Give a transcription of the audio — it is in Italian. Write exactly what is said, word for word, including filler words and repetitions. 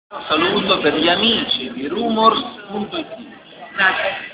Un saluto per gli amici di rumors punto it. Grazie.